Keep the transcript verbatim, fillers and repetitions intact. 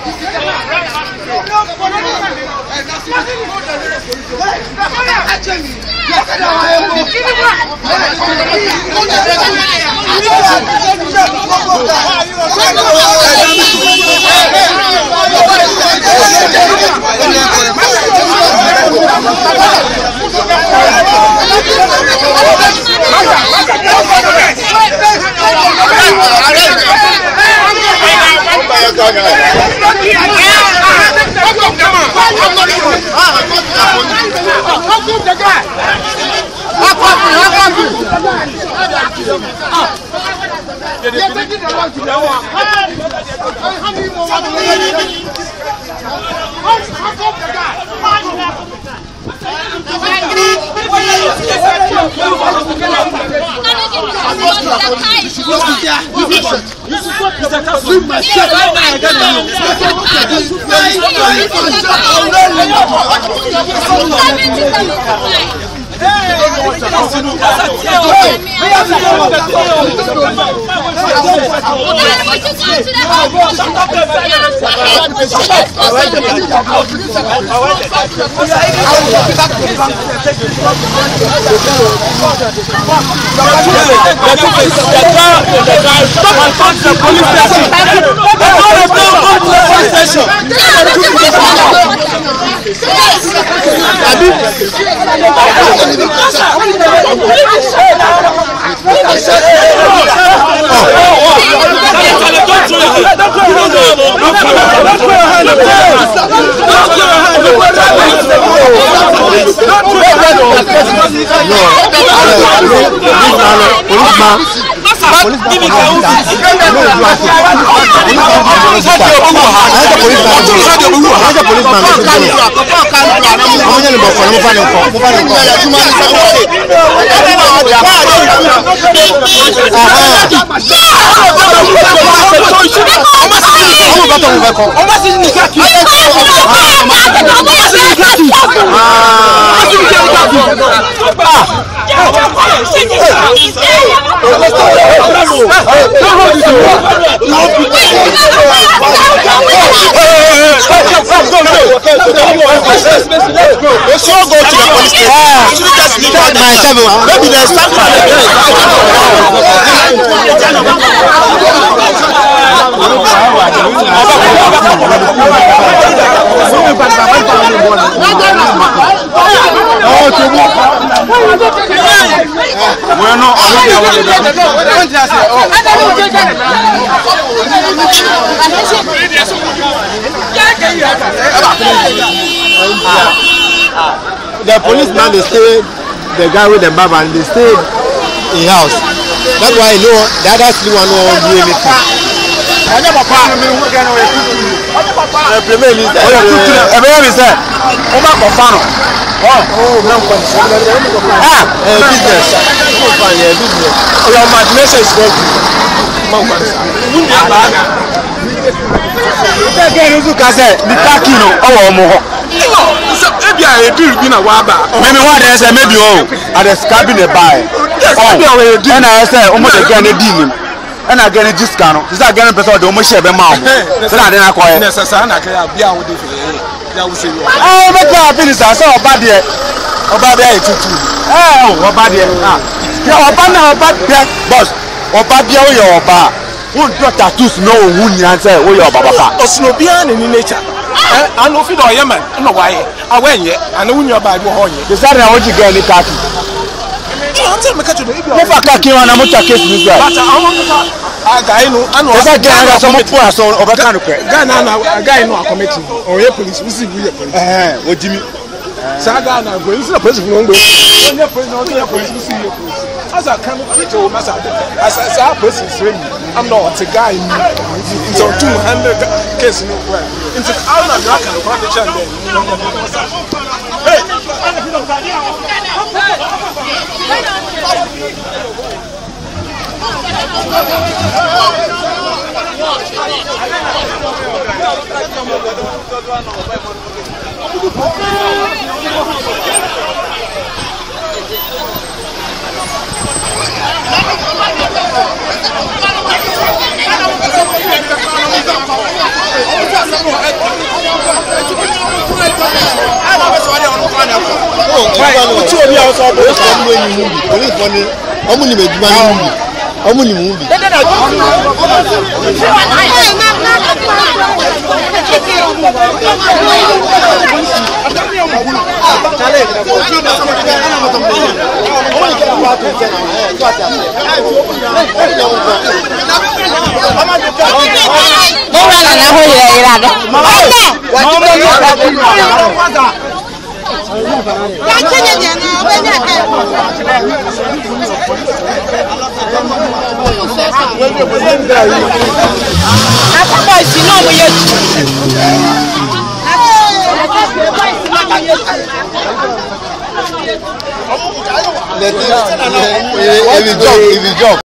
The policeman, they stay, the guy with the barber, and they stay in house. That's why I know the others don't want to do anything. Everyone is there. Oh, ah, business. Your imagination is very maybe what I say, maybe oh, at the scabbing a buy. And I say, almost again a deal. And I get a discount. Is that getting better? The almost share a mouth. So I didn't acquire necessarily. Oh, but I finish. I saw a bad year. A bad year. Oh, a bad year. Yeah, a bad year, bad year. Boss, a bad year, your bar. Who got tattoos? No, who answer, oh, your papa. Osnobian in nature. I know if you are Yemen, no why. I went yet, and when you're by your horn. The Saturday, I want you to get a khaki. Never khaki on a motor case. But I know, I know, I got some poor soul of a kind of Ghana, a guy no committee or a police. We see you. What do you mean? Saga, I'm going to the president. As I come to Massa, as I person, I'm not a guy. It's on two hundred cases. It's an hour and a half. Hey! If you jump, if you jump.